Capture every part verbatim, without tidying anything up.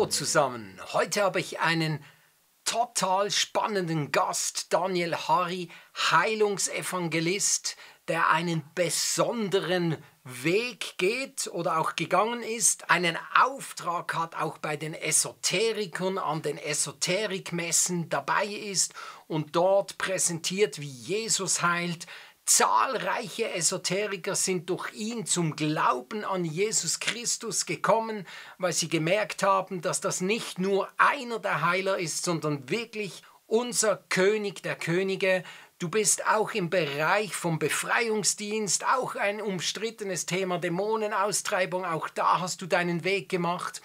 Hallo zusammen, heute habe ich einen total spannenden Gast, Daniel Harry, Heilungsevangelist, der einen besonderen Weg geht oder auch gegangen ist, einen Auftrag hat, auch bei den Esoterikern an den Esoterikmessen dabei ist und dort präsentiert, wie Jesus heilt. Zahlreiche Esoteriker sind durch ihn zum Glauben an Jesus Christus gekommen, weil sie gemerkt haben, dass das nicht nur einer der Heiler ist, sondern wirklich unser König der Könige. Du bist auch im Bereich vom Befreiungsdienst, auch ein umstrittenes Thema Dämonenaustreibung, auch da hast du deinen Weg gemacht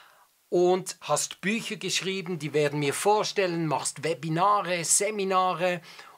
und hast Bücher geschrieben, die werden mir vorstellen, machst Webinare, Seminare,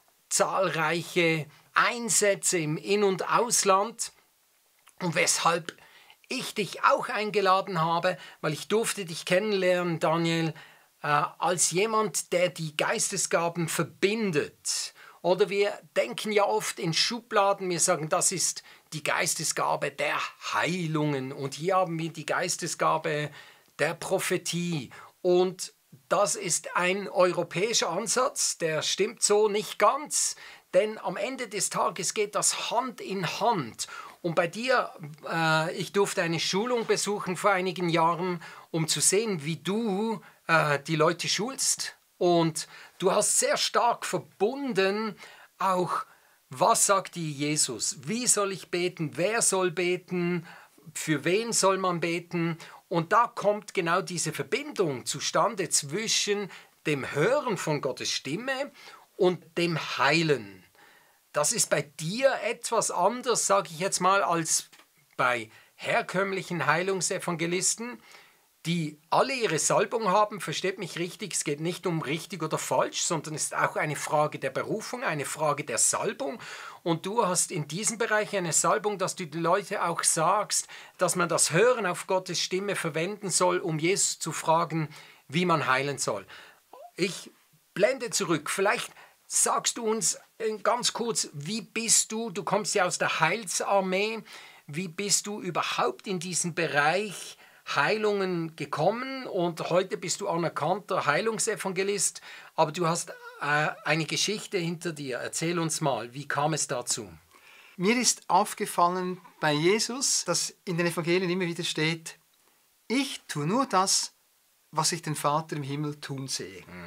zahlreiche Einsätze im In- und Ausland. Und weshalb ich dich auch eingeladen habe, weil ich durfte dich kennenlernen, Daniel, äh, als jemand, der die Geistesgaben verbindet. Oder wir denken ja oft in Schubladen, wir sagen, das ist die Geistesgabe der Heilungen und hier haben wir die Geistesgabe der Prophetie. Und das ist ein europäischer Ansatz, der stimmt so nicht ganz. Denn am Ende des Tages geht das Hand in Hand. Und bei dir, äh, ich durfte eine Schulung besuchen vor einigen Jahren, um zu sehen, wie du äh, die Leute schulst. Und du hast sehr stark verbunden auch, was sagt dir Jesus? Wie soll ich beten? Wer soll beten? Für wen soll man beten? Und da kommt genau diese Verbindung zustande zwischen dem Hören von Gottes Stimme und dem Heilen. Das ist bei dir etwas anders, sage ich jetzt mal, als bei herkömmlichen Heilungsevangelisten, die alle ihre Salbung haben, versteht mich richtig, es geht nicht um richtig oder falsch, sondern es ist auch eine Frage der Berufung, eine Frage der Salbung. Und du hast in diesem Bereich eine Salbung, dass du die Leute auch sagst, dass man das Hören auf Gottes Stimme verwenden soll, um Jesus zu fragen, wie man heilen soll. Ich blende zurück, vielleicht sagst du uns ganz kurz, wie bist du, du kommst ja aus der Heilsarmee, wie bist du überhaupt in diesen Bereich Heilungen gekommen und heute bist du anerkannter Heilungsevangelist, aber du hast äh, eine Geschichte hinter dir. Erzähl uns mal, wie kam es dazu? Mir ist aufgefallen bei Jesus, dass in den Evangelien immer wieder steht, ich tue nur das, was ich den Vater im Himmel tun sehe. Hm.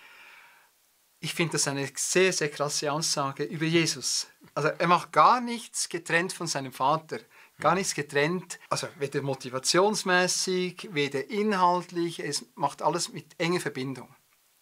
Ich finde das eine sehr, sehr krasse Aussage über Jesus. Also er macht gar nichts getrennt von seinem Vater. Gar nichts getrennt, also weder motivationsmäßig, weder inhaltlich, es macht alles mit enger Verbindung.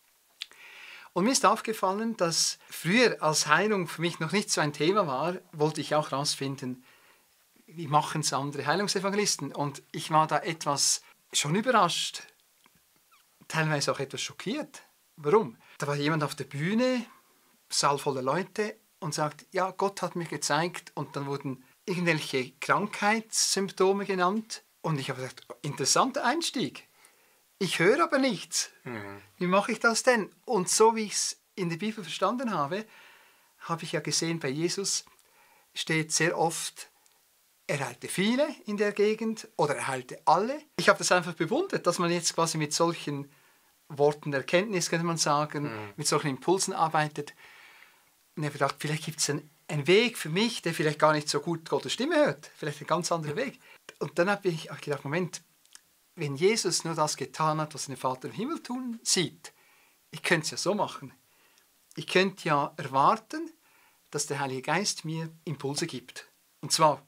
Und mir ist aufgefallen, dass früher, als Heilung für mich noch nicht so ein Thema war, wollte ich auch herausfinden, wie machen es andere Heilungsevangelisten. Und ich war da etwas schon überrascht, teilweise auch etwas schockiert. Warum? Da war jemand auf der Bühne, Saal voller Leute und sagt, ja, Gott hat mir gezeigt und dann wurden irgendwelche Krankheitssymptome genannt und ich habe gesagt, interessanter Einstieg. Ich höre aber nichts. Mhm. Wie mache ich das denn? Und so wie ich es in der Bibel verstanden habe, habe ich ja gesehen, bei Jesus steht sehr oft, er heilte viele in der Gegend oder er heilte alle. Ich habe das einfach bewundert, dass man jetzt quasi mit solchen Worten der Erkenntnis, könnte man sagen, mhm. mit solchen Impulsen arbeitet. Und ich habe gedacht, vielleicht gibt es einen, einen Weg für mich, der vielleicht gar nicht so gut Gottes Stimme hört. Vielleicht ein ganz anderer Weg. Und dann habe ich auch gedacht, Moment, wenn Jesus nur das getan hat, was der Vater im Himmel tun sieht, ich könnte es ja so machen. Ich könnte ja erwarten, dass der Heilige Geist mir Impulse gibt. Und zwar,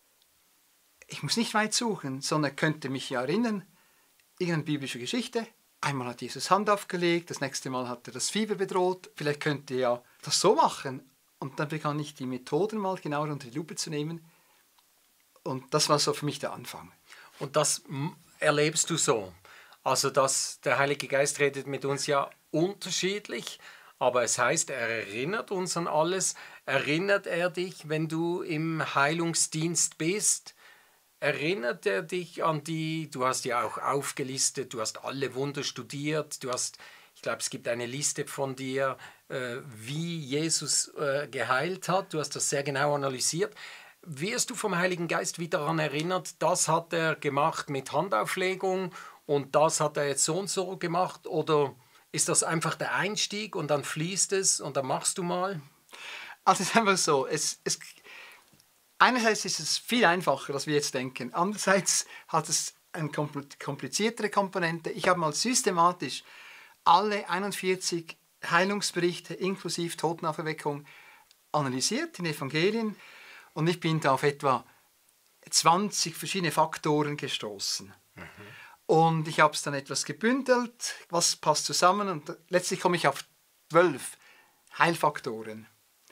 ich muss nicht weit suchen, sondern er könnte mich ja erinnern, irgendeine biblische Geschichte. Einmal hat Jesus Hand aufgelegt, das nächste Mal hat er das Fieber bedroht. Vielleicht könnte er ja das so machen. Und dann begann ich die Methoden mal genauer unter die Lupe zu nehmen. Und das war so für mich der Anfang. Und das erlebst du so? Also dass der Heilige Geist redet mit uns ja unterschiedlich, aber es heißt, er erinnert uns an alles. Erinnert er dich, wenn du im Heilungsdienst bist? Erinnert er dich an die, du hast ja auch aufgelistet, du hast alle Wunder studiert, du hast, ich glaube, es gibt eine Liste von dir, äh, wie Jesus äh, geheilt hat, du hast das sehr genau analysiert. Wirst du vom Heiligen Geist wieder daran erinnert, das hat er gemacht mit Handauflegung und das hat er jetzt so und so gemacht? Oder ist das einfach der Einstieg und dann fließt es und dann machst du mal? Also es ist einfach so, es, es, einerseits ist es viel einfacher, als wir jetzt denken. Andererseits hat es eine kompliziertere Komponente. Ich habe mal systematisch alle einundvierzig Heilungsberichte inklusive Totenauferweckung analysiert in Evangelien und ich bin da auf etwa zwanzig verschiedene Faktoren gestoßen. Mhm. Und ich habe es dann etwas gebündelt, was passt zusammen und letztlich komme ich auf zwölf Heilfaktoren.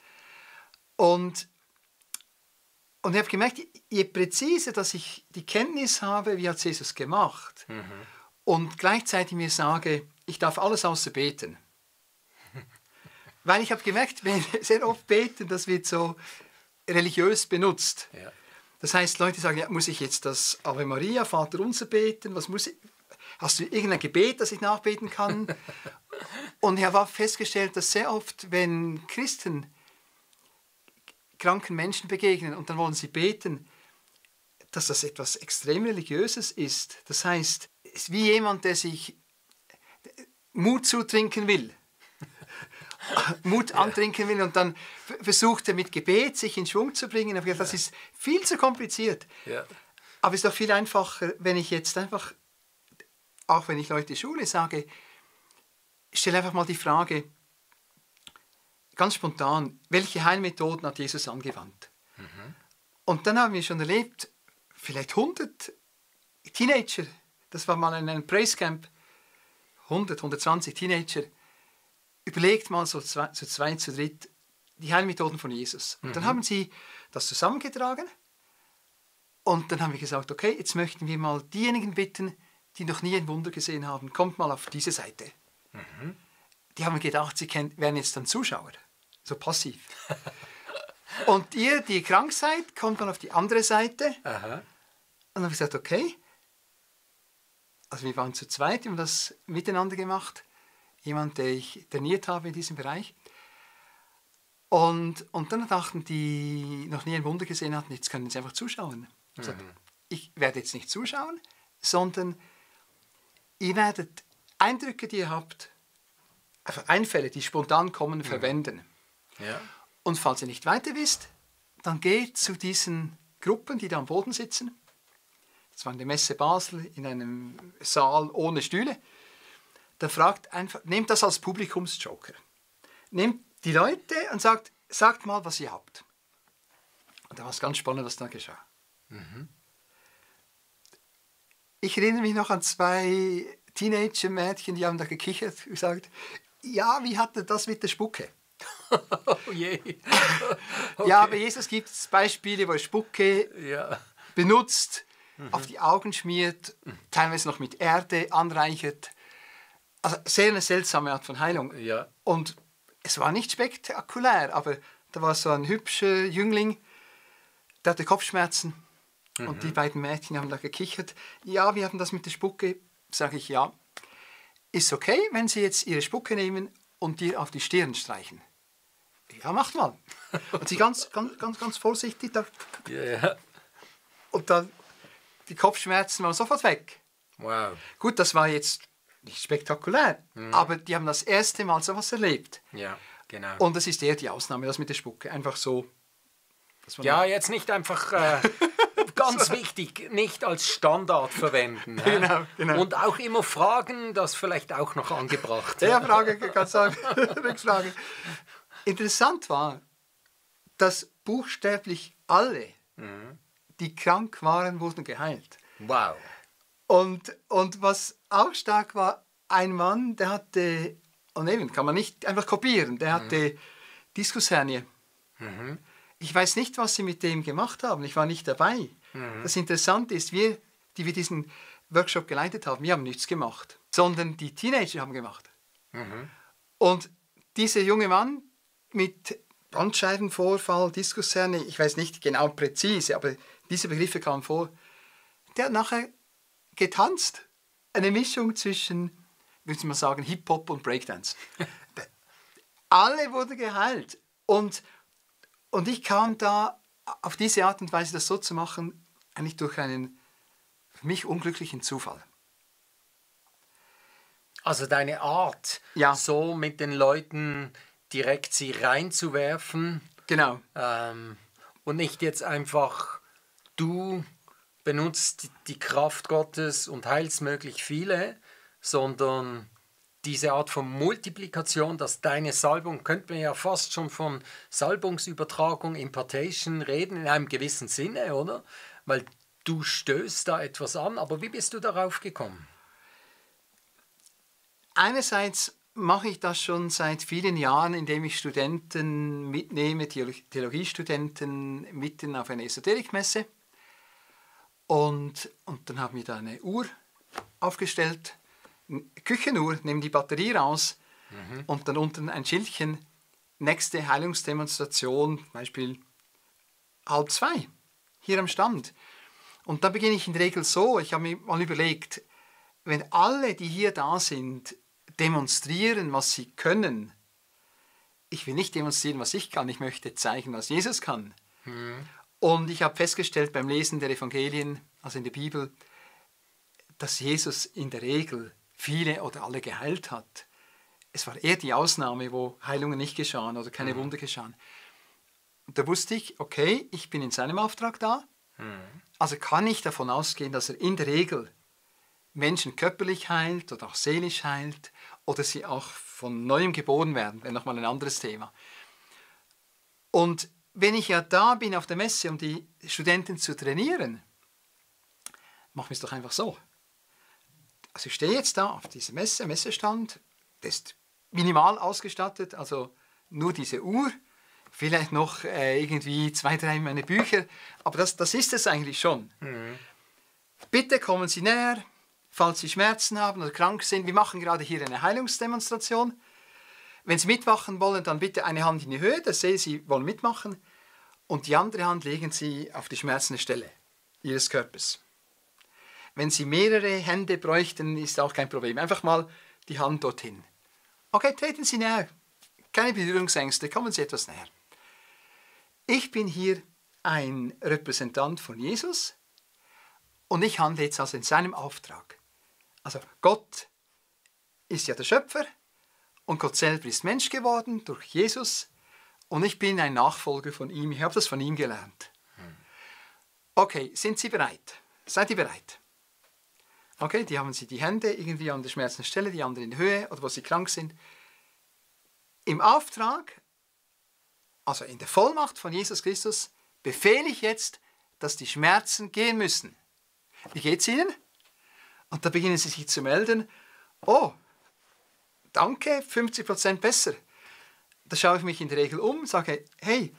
Und, und ich habe gemerkt, je präziser, dass ich die Kenntnis habe, wie hat Jesus gemacht, mhm. und gleichzeitig mir sage, ich darf alles außer beten. Weil ich habe gemerkt, wenn wir sehr oft beten, das wird so religiös benutzt. Ja. Das heißt, Leute sagen, ja, muss ich jetzt das Ave Maria, Vater Unser beten? Was muss ich? Hast du irgendein Gebet, das ich nachbeten kann? Und ich habe auch festgestellt, dass sehr oft, wenn Christen kranken Menschen begegnen und dann wollen sie beten, dass das etwas extrem Religiöses ist. Das heißt, es ist wie jemand, der sich Mut zutrinken will. Mut antrinken will und dann versucht er mit Gebet sich in Schwung zu bringen. Aber das ist viel zu kompliziert. Ja. Aber es ist doch viel einfacher, wenn ich jetzt einfach, auch wenn ich Leute Schule sage, stelle einfach mal die Frage, ganz spontan, welche Heilmethoden hat Jesus angewandt? Mhm. Und dann haben wir schon erlebt, vielleicht hundert Teenager, das war mal in einem Praise Camp, hundert, hundertzwanzig Teenager, überlegt mal so zwei, zu zweit, zu dritt die Heilmethoden von Jesus. Und dann mhm. haben sie das zusammengetragen und dann haben wir gesagt, okay, jetzt möchten wir mal diejenigen bitten, die noch nie ein Wunder gesehen haben, kommt mal auf diese Seite. Mhm. Die haben gedacht, sie wären jetzt dann Zuschauer, so passiv. Und ihr, die krank seid, kommt mal auf die andere Seite. Aha. Und dann haben wir gesagt, okay, also wir waren zu zweit, wir haben das miteinander gemacht. Jemand, der ich trainiert habe in diesem Bereich. Und, und dann dachten die, noch nie ein Wunder gesehen hatten, jetzt können sie einfach zuschauen. Mhm. Sagte, ich werde jetzt nicht zuschauen, sondern ihr werdet Eindrücke, die ihr habt, einfach Einfälle, die spontan kommen, mhm. verwenden. Ja. Und falls ihr nicht weiter wisst, dann geht zu diesen Gruppen, die da am Boden sitzen. Das war in der Messe Basel, in einem Saal ohne Stühle. Dann fragt einfach, nehmt das als Publikumsjoker. Nehmt die Leute und sagt, sagt mal, was ihr habt. Und da war es ganz spannend, was da geschah. Mhm. Ich erinnere mich noch an zwei Teenager-Mädchen, die haben da gekichert und gesagt, ja, wie hatte das mit der Spucke? Oh je. Okay. Ja, bei Jesus gibt es Beispiele, wo er Spucke ja. benutzt, mhm. auf die Augen schmiert, teilweise noch mit Erde anreichert. Also sehr eine seltsame Art von Heilung. Ja. Und es war nicht spektakulär, aber da war so ein hübscher Jüngling, der hatte Kopfschmerzen. Mhm. Und die beiden Mädchen haben da gekichert. Ja, wir hatten das mit der Spucke. Sage ich, ja. Ist okay, wenn Sie jetzt Ihre Spucke nehmen und dir auf die Stirn streichen. Ja, macht mal. Und sie ganz, ganz, ganz, ganz vorsichtig. Da. Yeah. Und dann die Kopfschmerzen waren sofort weg. Wow. Gut, das war jetzt nicht spektakulär, mhm. aber die haben das erste Mal so was erlebt. Ja, genau. Und das ist eher die Ausnahme, das mit der Spucke. Einfach so. Ja, jetzt nicht einfach, äh, ganz wichtig, nicht als Standard verwenden. Genau, genau. Und auch immer fragen, das vielleicht auch noch angebracht. Ja, Frage, kannst du sagen. Rückfrage. Interessant war, dass buchstäblich alle, mhm. die krank waren, wurden geheilt. Wow. Und, und was auch stark war, ein Mann, der hatte, und eben kann man nicht einfach kopieren, der hatte mhm. Diskushernie. Mhm. Ich weiß nicht, was sie mit dem gemacht haben, ich war nicht dabei. Mhm. Das Interessante ist, wir, die wir diesen Workshop geleitet haben, wir haben nichts gemacht, sondern die Teenager haben gemacht. Mhm. Und dieser junge Mann mit Bandscheibenvorfall, Diskushernie, ich weiß nicht genau präzise, aber diese Begriffe kamen vor, der hat nachher getanzt. Eine Mischung zwischen, würde man sagen, Hip-Hop und Breakdance. Alle wurden geheilt. Und, und ich kam da auf diese Art und Weise, das so zu machen, eigentlich durch einen für mich unglücklichen Zufall. Also deine Art, Ja. so mit den Leuten direkt sie reinzuwerfen. Genau. Ähm, und nicht jetzt einfach, du benutzt die Kraft Gottes und heilst möglich viele, sondern diese Art von Multiplikation, dass deine Salbung, könnte man ja fast schon von Salbungsübertragung, Impartation reden, in einem gewissen Sinne, oder? Weil du stößt da etwas an, aber wie bist du darauf gekommen? Einerseits mache ich das schon seit vielen Jahren, indem ich Studenten mitnehme, Theolo- Theologiestudenten mitten auf eine Esoterikmesse. Und, und dann haben wir da eine Uhr aufgestellt, eine Küchenuhr, nehmen die Batterie raus mhm. und dann unten ein Schildchen, nächste Heilungsdemonstration, zum Beispiel halb zwei, hier am Stand. Und da beginne ich in der Regel so, ich habe mir mal überlegt, wenn alle, die hier da sind, demonstrieren, was sie können, ich will nicht demonstrieren, was ich kann, ich möchte zeigen, was Jesus kann. Mhm. Und ich habe festgestellt beim Lesen der Evangelien, also in der Bibel, dass Jesus in der Regel viele oder alle geheilt hat. Es war eher die Ausnahme, wo Heilungen nicht geschahen oder keine mhm. Wunder geschahen. Und da wusste ich, okay, ich bin in seinem Auftrag da, mhm. also kann ich davon ausgehen, dass er in der Regel Menschen körperlich heilt oder auch seelisch heilt oder sie auch von Neuem geboren werden, wäre nochmal ein anderes Thema. Und wenn ich ja da bin auf der Messe, um die Studenten zu trainieren, machen wir es doch einfach so. Also ich stehe jetzt da auf dieser Messe, Messestand, das ist minimal ausgestattet, also nur diese Uhr, vielleicht noch äh, irgendwie zwei, drei meine Bücher, aber das, das ist es eigentlich schon. Mhm. Bitte kommen Sie näher, falls Sie Schmerzen haben oder krank sind. Wir machen gerade hier eine Heilungsdemonstration. Wenn Sie mitmachen wollen, dann bitte eine Hand in die Höhe, dass sehe Sie wollen mitmachen. Und die andere Hand legen Sie auf die schmerzende Stelle Ihres Körpers. Wenn Sie mehrere Hände bräuchten, ist auch kein Problem. Einfach mal die Hand dorthin. Okay, treten Sie näher. Keine Berührungsängste, kommen Sie etwas näher. Ich bin hier ein Repräsentant von Jesus und ich handle jetzt also in seinem Auftrag. Also Gott ist ja der Schöpfer und Gott selber ist Mensch geworden durch Jesus und ich bin ein Nachfolger von ihm. Ich habe das von ihm gelernt. Okay, sind Sie bereit? Seid ihr bereit? Okay, die haben Sie die Hände irgendwie an der schmerzenden Stelle, die anderen in Höhe oder wo Sie krank sind. Im Auftrag, also in der Vollmacht von Jesus Christus, befehle ich jetzt, dass die Schmerzen gehen müssen. Wie geht's Ihnen? Und da beginnen Sie sich zu melden. Oh, danke, fünfzig Prozent besser. Da schaue ich mich in der Regel um, sage, hey,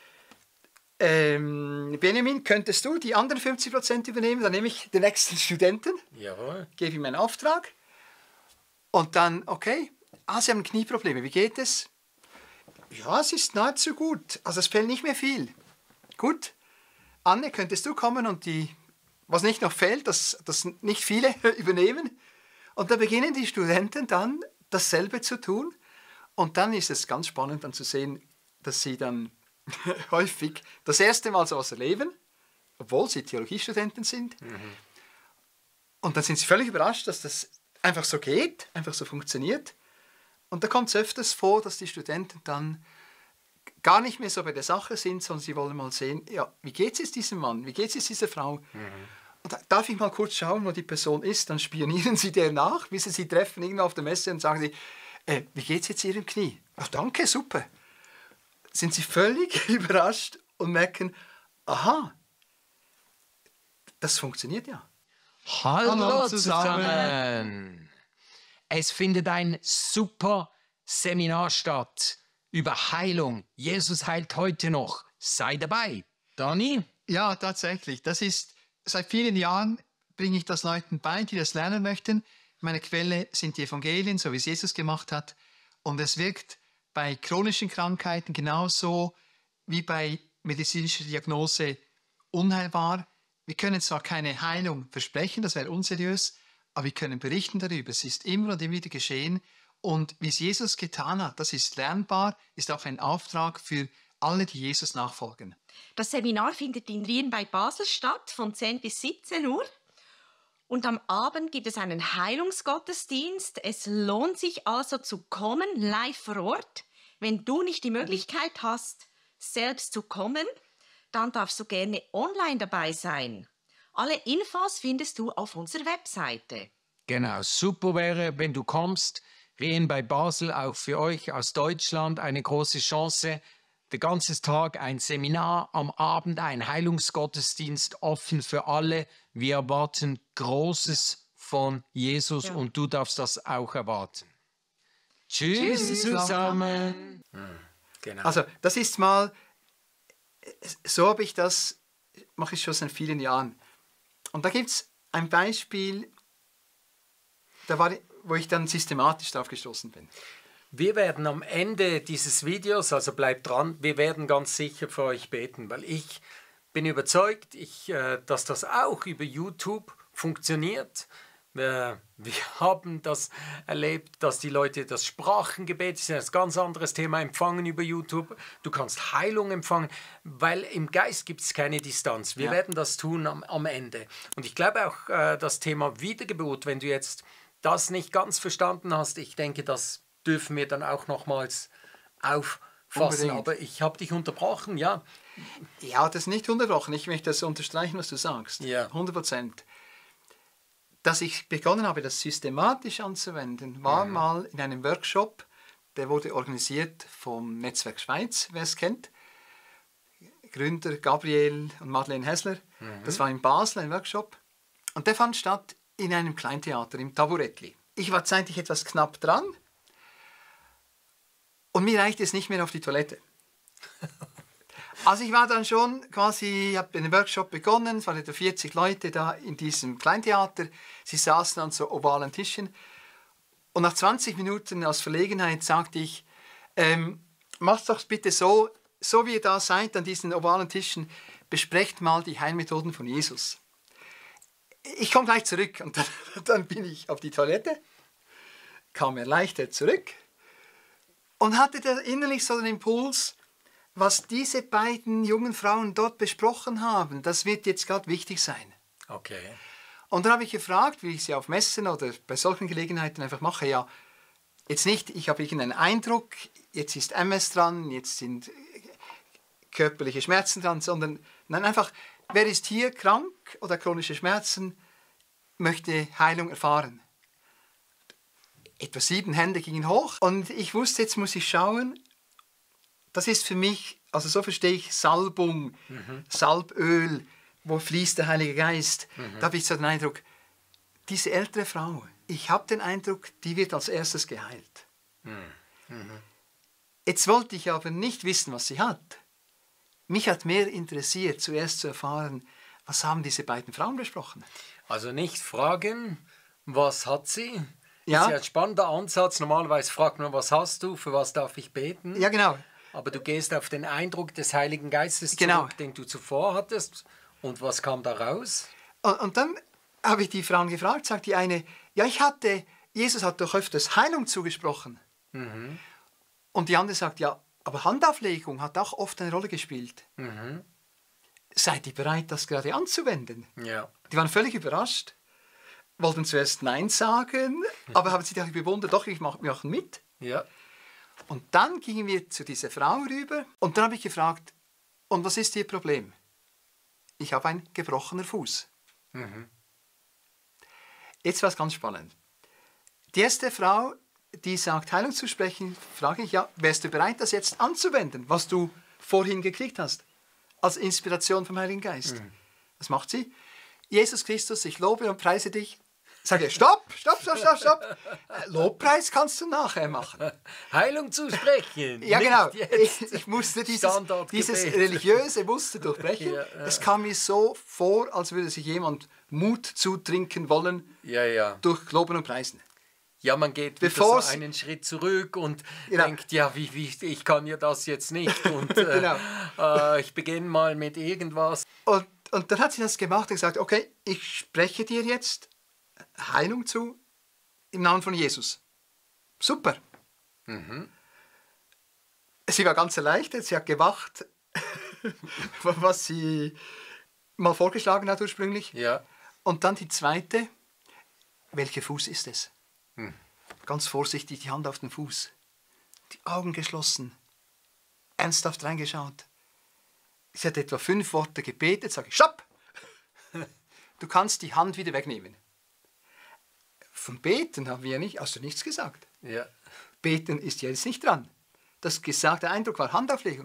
ähm, Benjamin, könntest du die anderen fünfzig Prozent übernehmen? Dann nehme ich den nächsten Studenten, Jawohl. Gebe ihm einen Auftrag und dann, okay, ah, Sie haben Knieprobleme, wie geht es? Ja, es ist nahezu gut, also es fehlt nicht mehr viel. Gut, Anne, könntest du kommen und die, was nicht noch fehlt, das, das nicht viele übernehmen? Und da beginnen die Studenten dann dasselbe zu tun und dann ist es ganz spannend dann zu sehen, dass sie dann häufig das erste Mal so etwas erleben, obwohl sie Theologiestudenten sind. Mhm. Und dann sind sie völlig überrascht, dass das einfach so geht, einfach so funktioniert. Und da kommt es öfters vor, dass die Studenten dann gar nicht mehr so bei der Sache sind, sondern sie wollen mal sehen, ja, wie geht es jetzt diesem Mann, wie geht es jetzt dieser Frau? Mhm. Und da darf ich mal kurz schauen, wo die Person ist, dann spionieren sie der nach, bis sie sie treffen irgendwo auf der Messe und sagen sie, äh, wie geht es jetzt Ihrem Knie? Ach, danke, super. Sind sie völlig überrascht und merken, aha, das funktioniert ja. Hallo, Hallo zusammen. zusammen! Es findet ein super Seminar statt über Heilung. Jesus heilt heute noch. Sei dabei. Dani? Ja, tatsächlich. Das ist, seit vielen Jahren bringe ich das Leuten bei, die das lernen möchten. Meine Quelle sind die Evangelien, so wie es Jesus gemacht hat. Und es wirkt bei chronischen Krankheiten genauso wie bei medizinischer Diagnose unheilbar. Wir können zwar keine Heilung versprechen, das wäre unseriös, aber wir können berichten darüber. Es ist immer und immer wieder geschehen. Und wie es Jesus getan hat, das ist lernbar, ist auch ein Auftrag für alle, die Jesus nachfolgen. Das Seminar findet in Rien bei Basel statt, von zehn bis siebzehn Uhr. Und am Abend gibt es einen Heilungsgottesdienst. Es lohnt sich also zu kommen, live vor Ort. Wenn du nicht die Möglichkeit hast, selbst zu kommen, dann darfst du gerne online dabei sein. Alle Infos findest du auf unserer Webseite. Genau, super wäre, wenn du kommst. Rehen bei Basel, auch für euch aus Deutschland eine große Chance. Der ganze Tag ein Seminar, am Abend ein Heilungsgottesdienst, offen für alle. Wir erwarten Großes von Jesus Ja. und du darfst das auch erwarten. Tschüss, Tschüss zusammen. Hm, genau. Also das ist mal, so habe ich das, mache ich schon seit vielen Jahren. Und da gibt es ein Beispiel, da war, wo ich dann systematisch drauf gestoßen bin. Wir werden am Ende dieses Videos, also bleibt dran, wir werden ganz sicher für euch beten, weil ich bin überzeugt, ich, äh, dass das auch über YouTube funktioniert. Wir, wir haben das erlebt, dass die Leute das Sprachengebet, das ist ein ganz anderes Thema, empfangen über YouTube. Du kannst Heilung empfangen, weil im Geist gibt es keine Distanz. Wir Ja. werden das tun am, am Ende. Und ich glaube auch äh, das Thema Wiedergeburt, wenn du jetzt das nicht ganz verstanden hast, ich denke, das dürfen wir dann auch nochmals auffassen. Unbedingt. Aber ich habe dich unterbrochen, ja. Ja, das ist nicht unterbrochen. Ich möchte das unterstreichen, was du sagst. Ja. hundert Prozent. Dass ich begonnen habe, das systematisch anzuwenden, war Mhm. mal in einem Workshop, der wurde organisiert vom Netzwerk Schweiz, wer es kennt. Gründer Gabriel und Madeleine Häsler. Mhm. Das war in Basel, ein Workshop. Und der fand statt in einem Kleintheater, im Taburettli. Ich war zeitlich etwas knapp dran und mir reichte es nicht mehr auf die Toilette. Also ich war dann schon quasi, ich habe den Workshop begonnen, es waren etwa vierzig Leute da in diesem Kleintheater. Sie saßen an so ovalen Tischen. Und nach zwanzig Minuten aus Verlegenheit sagte ich, ähm, macht doch bitte so, so wie ihr da seid an diesen ovalen Tischen, besprecht mal die Heilmethoden von Jesus. Ich komme gleich zurück. Und dann, dann bin ich auf die Toilette, kam erleichtert zurück und hatte da innerlich so den Impuls, was diese beiden jungen Frauen dort besprochen haben, das wird jetzt gerade wichtig sein. Okay. Und dann habe ich gefragt, wie ich sie auf Messen oder bei solchen Gelegenheiten einfach mache, ja, jetzt nicht, ich habe irgendeinen Eindruck, jetzt ist M S dran, jetzt sind körperliche Schmerzen dran, sondern nein, einfach, wer ist hier krank oder chronische Schmerzen, möchte Heilung erfahren. Etwa sieben Hände gingen hoch und ich wusste, jetzt muss ich schauen. Das ist für mich, also so verstehe ich Salbung, mhm. Salböl, wo fließt der Heilige Geist. Mhm. Da habe ich so den Eindruck, diese ältere Frau, ich habe den Eindruck, die wird als erstes geheilt. Mhm. Jetzt wollte ich aber nicht wissen, was sie hat. Mich hat mehr interessiert, zuerst zu erfahren, was haben diese beiden Frauen besprochen. Also nicht fragen, was hat sie? Ja. Das ist ja ein spannender Ansatz. Normalerweise fragt man, was hast du, für was darf ich beten? Ja, genau. Aber du gehst auf den Eindruck des Heiligen Geistes Genau. zurück, den du zuvor hattest. Und was kam da raus? Und, und dann habe ich die Frauen gefragt, sagt die eine, ja, ich hatte, Jesus hat doch öfters Heilung zugesprochen. Mhm. Und die andere sagt, ja, aber Handauflegung hat auch oft eine Rolle gespielt. Mhm. Seid ihr bereit, das gerade anzuwenden? Ja. Die waren völlig überrascht, wollten zuerst Nein sagen, aber haben sich dann bewundert, doch, ich mache mach mit. Ja. Und dann gingen wir zu dieser Frau rüber und dann habe ich gefragt, und was ist ihr Problem? Ich habe einen gebrochenen Fuß. Mhm. Jetzt war es ganz spannend. Die erste Frau, die sagt, Heilung zu sprechen, frage ich, ja, wärst du bereit, das jetzt anzuwenden, was du vorhin gekriegt hast, als Inspiration vom Heiligen Geist? Mhm. Was macht sie? Jesus Christus, ich lobe und preise dich. Sag ich, stopp, stopp, stopp, stopp, stopp. Lobpreis kannst du nachher machen. Heilung zu sprechen. Ja, genau. Ich, ich musste dieses, dieses religiöse Muster durchbrechen. Ja, ja. Es kam mir so vor, als würde sich jemand Mut zutrinken wollen ja, ja. durch Loben und Preisen. Ja, man geht wieder so einen Schritt zurück und genau. denkt, ja, wie, wie, ich kann ja das jetzt nicht. Und äh, genau. äh, ich beginne mal mit irgendwas. Und, und dann hat sie das gemacht und gesagt, okay, ich spreche dir jetzt Heilung zu im Namen von Jesus. Super. Mhm. Sie war ganz erleichtert, sie hat gemacht, was sie mal vorgeschlagen hat ursprünglich. Ja. Und dann die zweite, welcher Fuß ist es? Hm. Ganz vorsichtig die Hand auf den Fuß, die Augen geschlossen, ernsthaft reingeschaut. Sie hat etwa fünf Worte gebetet, sage ich, stopp! Du kannst die Hand wieder wegnehmen. Vom Beten haben wir ja nicht, hast du nichts gesagt. Ja. Beten ist jetzt nicht dran. Das gesagte Eindruck war Handauflegung.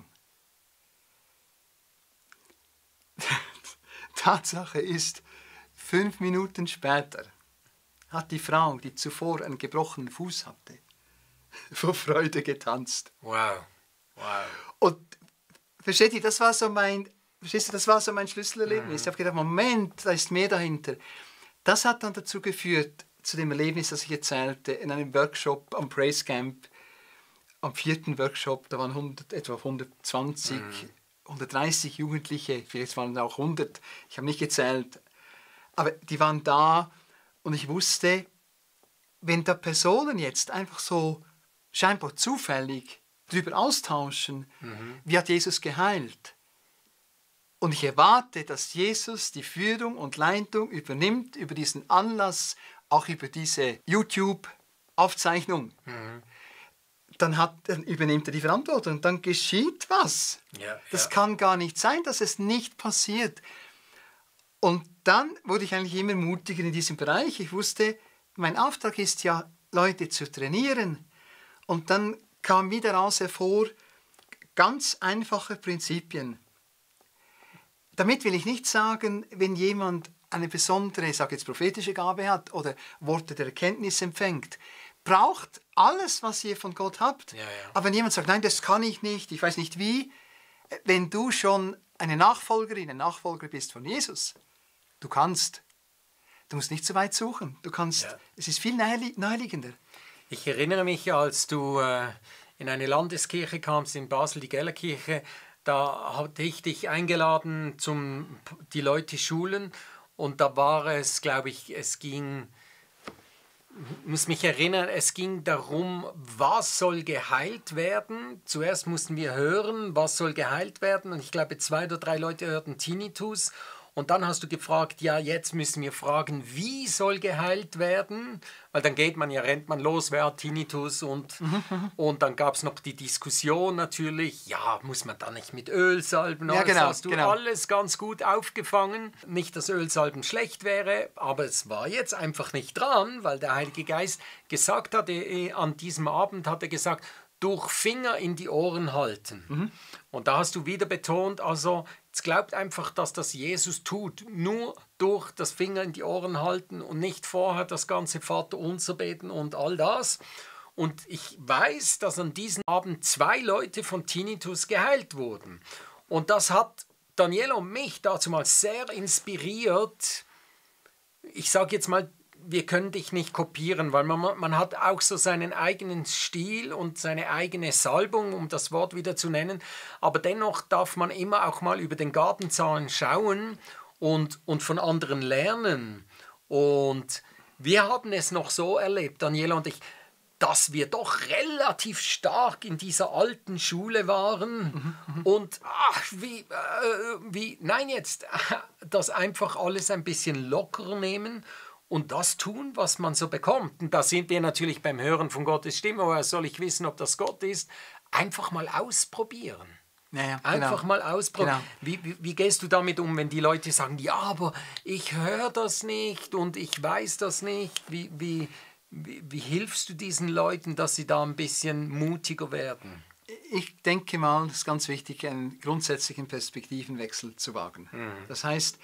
Tatsache ist, fünf Minuten später hat die Frau, die zuvor einen gebrochenen Fuß hatte, vor Freude getanzt. Wow. Wow. Und versteht ihr, das war so mein, verstehst du, das war so mein Schlüsselerlebnis. Ich habe gedacht, Moment, da ist mehr dahinter. Das hat dann dazu geführt, zu dem Erlebnis, das ich erzählte, in einem Workshop am Praise Camp, am vierten Workshop, da waren hundert, etwa hundertzwanzig, mhm. hundertdreißig Jugendliche, vielleicht waren es auch hundert, ich habe nicht gezählt, aber die waren da und ich wusste, wenn da Personen jetzt einfach so scheinbar zufällig darüber austauschen, mhm. wie hat Jesus geheilt, und ich erwarte, dass Jesus die Führung und Leitung übernimmt über diesen Anlass, auch über diese YouTube-Aufzeichnung, mhm. dann, hat, dann übernimmt er die Verantwortung und dann geschieht was. Ja, das ja. kann gar nicht sein, dass es nicht passiert. Und dann wurde ich eigentlich immer mutiger in diesem Bereich. Ich wusste, mein Auftrag ist ja, Leute zu trainieren. Und dann kam wieder daraus hervor, ganz einfache Prinzipien. Damit will ich nicht sagen, wenn jemand eine besondere, ich sage jetzt prophetische Gabe hat oder Worte der Erkenntnis empfängt, braucht alles, was ihr von Gott habt. Ja, ja. Aber wenn jemand sagt, nein, das kann ich nicht, ich weiß nicht wie, wenn du schon eine Nachfolgerin, ein Nachfolger bist von Jesus, du kannst. Du musst nicht so weit suchen. Du kannst, ja. Es ist viel naheliegender. Ich erinnere mich, als du äh, in eine Landeskirche kamst, in Basel, die Gellerkirche, da hatte ich dich eingeladen, zum die Leute schulen. Und da war es, glaube ich, es ging, ich muss mich erinnern, es ging darum, was soll geheilt werden. Zuerst mussten wir hören, was soll geheilt werden. Und ich glaube, zwei oder drei Leute hörten Tinnitus. Und dann hast du gefragt, ja, jetzt müssen wir fragen, wie soll geheilt werden? Weil dann geht man ja, rennt man los, wer hat Tinnitus? Und, und dann gab es noch die Diskussion natürlich, ja, muss man da nicht mit Öl salben? Ja, genau, das hast du genau. alles ganz gut aufgefangen. Nicht, dass Ölsalben schlecht wäre, aber es war jetzt einfach nicht dran, weil der Heilige Geist gesagt hat, äh, an diesem Abend hat er gesagt, durch Finger in die Ohren halten. Mhm. Und da hast du wieder betont, also jetzt glaubt einfach, dass das Jesus tut, nur durch das Finger in die Ohren halten und nicht vorher das ganze Vaterunser beten und all das. Und ich weiß, dass an diesem Abend zwei Leute von Tinnitus geheilt wurden. Und das hat Daniela und mich dazu mal sehr inspiriert. Ich sage jetzt mal, wir können dich nicht kopieren, weil man, man hat auch so seinen eigenen Stil und seine eigene Salbung, um das Wort wieder zu nennen. Aber dennoch darf man immer auch mal über den Gartenzaun schauen und, und von anderen lernen. Und wir haben es noch so erlebt, Daniela und ich, dass wir doch relativ stark in dieser alten Schule waren. Mhm, und ach, wie, äh, wie, nein jetzt, das einfach alles ein bisschen lockerer nehmen und das tun, was man so bekommt. Und da sind wir natürlich beim Hören von Gottes Stimme. Woher soll ich wissen, ob das Gott ist? Einfach mal ausprobieren. Naja, Einfach genau. mal ausprobieren. Genau. Wie, wie, wie gehst du damit um, wenn die Leute sagen, ja, aber ich höre das nicht und ich weiß das nicht. Wie, wie, wie, wie hilfst du diesen Leuten, dass sie da ein bisschen mutiger werden? Ich denke mal, es ist ganz wichtig, einen grundsätzlichen Perspektivenwechsel zu wagen. Mhm. Das heißt,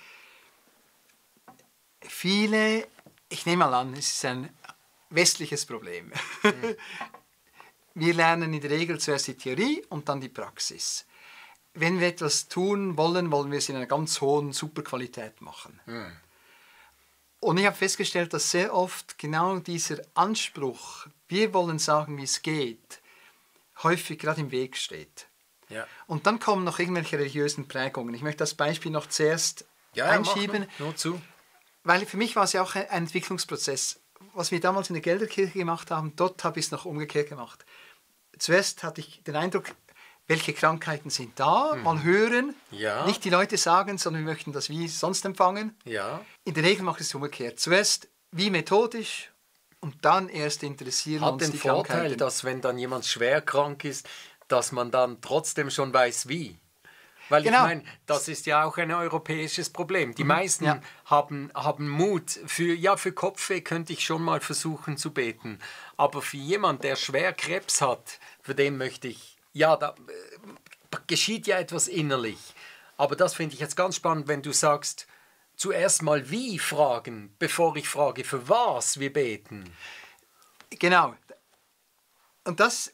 viele, ich nehme mal an, es ist ein westliches Problem. Mhm. Wir lernen in der Regel zuerst die Theorie und dann die Praxis. Wenn wir etwas tun wollen, wollen wir es in einer ganz hohen Superqualität machen. Mhm. Und ich habe festgestellt, dass sehr oft genau dieser Anspruch, wir wollen sagen, wie es geht, häufig gerade im Weg steht. Ja. Und dann kommen noch irgendwelche religiösen Prägungen. Ich möchte das Beispiel noch zuerst ja, einschieben. Ja, nur zu. Weil für mich war es ja auch ein Entwicklungsprozess. Was wir damals in der Gelderkirche gemacht haben, dort habe ich es noch umgekehrt gemacht. Zuerst hatte ich den Eindruck, welche Krankheiten sind da, hm. mal hören, ja. nicht die Leute sagen, sondern wir möchten das wie sonst empfangen. Ja. In der Regel mache ich es umgekehrt. Zuerst wie methodisch und dann erst interessieren Hat uns den die Vorteil, Krankheiten. dass wenn dann jemand schwer krank ist, dass man dann trotzdem schon weiß, wie. Weil Genau. ich meine, das ist ja auch ein europäisches Problem. Die meisten ja. haben, haben Mut. Für, ja, für Kopfweh könnte ich schon mal versuchen zu beten. Aber für jemanden, der schwer Krebs hat, für den möchte ich, ja, da äh, geschieht ja etwas innerlich. Aber das finde ich jetzt ganz spannend, wenn du sagst, zuerst mal wie fragen, bevor ich frage, für was wir beten. Genau. Und das,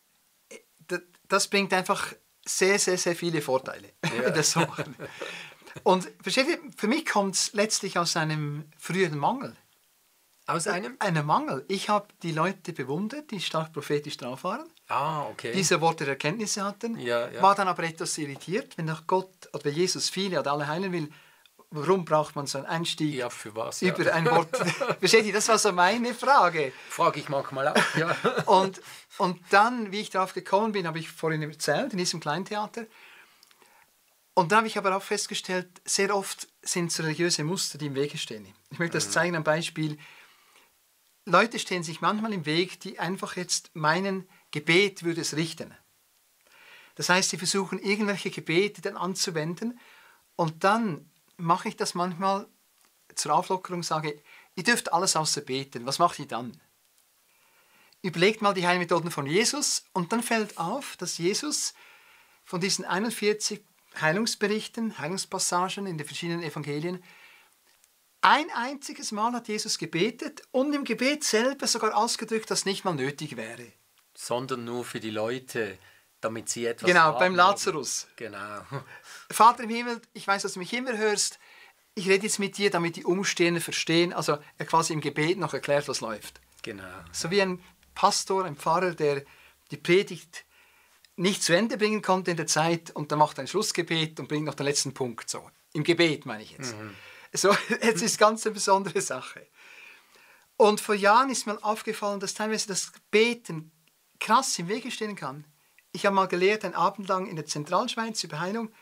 das bringt einfach sehr, sehr, sehr viele Vorteile, Ja. das so machen. Und versteht ihr, für mich kommt es letztlich aus einem früheren Mangel. Aus einem? Einem Mangel. Ich habe die Leute bewundert, die stark prophetisch drauf waren, Ah, okay. diese Worte der Erkenntnisse hatten, Ja, ja. war dann aber etwas irritiert, wenn doch Gott oder wenn Jesus viele oder alle heilen will, warum braucht man so einen Einstieg Ja, für was? Ja. über ein Wort? Versteht ihr, das war so meine Frage. Frage ich manchmal auch, ja. Und, und dann, wie ich darauf gekommen bin, habe ich vorhin erzählt, in diesem Kleintheater. Und dann habe ich aber auch festgestellt, sehr oft sind so religiöse Muster, die im Wege stehen. Ich möchte das zeigen am Beispiel. Leute stehen sich manchmal im Weg, die einfach jetzt meinen, Gebet würde es richten. Das heißt, sie versuchen, irgendwelche Gebete dann anzuwenden. Und dann mache ich das manchmal zur Auflockerung, sage, ihr dürft alles außer beten. Was macht ihr dann? Überlegt mal die Heilmethoden von Jesus und dann fällt auf, dass Jesus von diesen einundvierzig Heilungsberichten, Heilungspassagen in den verschiedenen Evangelien, ein einziges Mal hat Jesus gebetet und im Gebet selber sogar ausgedrückt, dass nicht mal nötig wäre. Sondern nur für die Leute, damit sie etwas Genau, haben. beim Lazarus. Genau. Vater im Himmel, ich weiß, dass du mich immer hörst. Ich rede jetzt mit dir, damit die Umstehenden verstehen. Also er quasi im Gebet noch erklärt, was läuft. Genau. So wie ein Pastor, ein Pfarrer, der die Predigt nicht zu Ende bringen konnte in der Zeit und dann macht ein Schlussgebet und bringt noch den letzten Punkt. So. Im Gebet meine ich jetzt. Mhm. So, jetzt ist ganz eine besondere Sache. Und vor Jahren ist mir aufgefallen, dass teilweise das Beten krass im Wege stehen kann. Ich habe mal gelehrt, einen Abend lang in der Zentralschweiz über Heilung.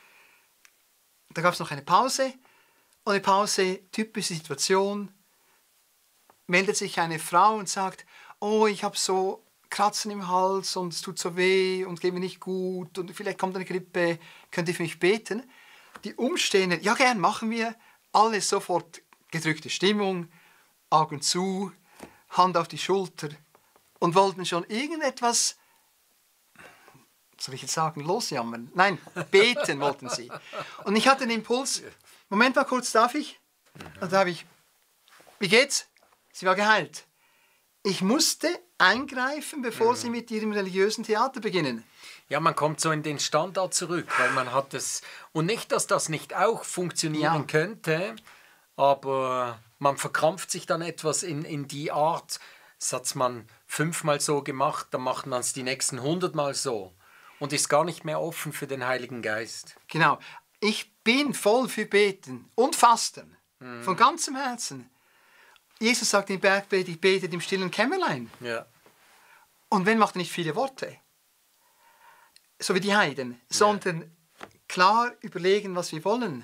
Da gab es noch eine Pause. Und eine Pause, typische Situation, meldet sich eine Frau und sagt, oh, ich habe so Kratzen im Hals und es tut so weh und geht mir nicht gut und vielleicht kommt eine Grippe, könnt ihr für mich beten? Die Umstehenden, ja gern, machen wir. Alles sofort gedrückte Stimmung, Augen zu, Hand auf die Schulter und wollten schon irgendetwas, soll ich jetzt sagen, losjammern? Nein, beten wollten sie. Und ich hatte den Impuls, Moment mal kurz, darf ich? Und da habe ich, wie geht's? Sie war geheilt. Ich musste eingreifen, bevor sie mit ihrem religiösen Theater beginnen. Ja, man kommt so in den Standard zurück, weil man hat es... Und nicht, dass das nicht auch funktionieren Ja. könnte, aber man verkrampft sich dann etwas in, in die Art, das hat man fünfmal so gemacht, dann macht man es die nächsten hundertmal so und ist gar nicht mehr offen für den Heiligen Geist. Genau. Ich bin voll für Beten und Fasten. Von ganzem Herzen. Jesus sagt in Bergpredigt, betet im stillen Kämmerlein. Ja. Und wenn macht er nicht viele Worte? So wie die Heiden. Sondern klar überlegen, was wir wollen.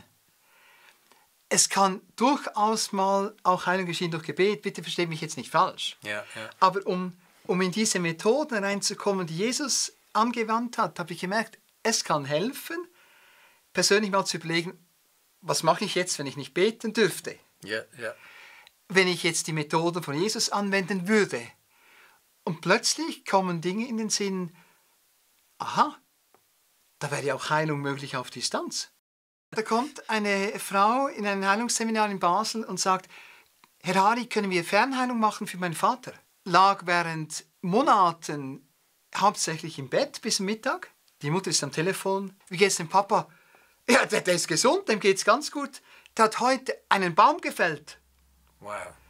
Es kann durchaus mal auch Heilung geschehen durch Gebet. Bitte versteht mich jetzt nicht falsch. Ja, ja. Aber um, um in diese Methoden reinzukommen, die Jesus angewandt hat, habe ich gemerkt, es kann helfen, persönlich mal zu überlegen, was mache ich jetzt, wenn ich nicht beten dürfte? Ja, ja. Wenn ich jetzt die Methoden von Jesus anwenden würde. Und plötzlich kommen Dinge in den Sinn, aha, da wäre ja auch Heilung möglich auf Distanz. Da kommt eine Frau in ein Heilungsseminar in Basel und sagt, Herr Hari, können wir Fernheilung machen für meinen Vater? Lag während Monaten hauptsächlich im Bett bis Mittag. Die Mutter ist am Telefon. Wie geht's dem Papa? Ja, der, der ist gesund, dem geht's ganz gut. Der hat heute einen Baum gefällt. Wow.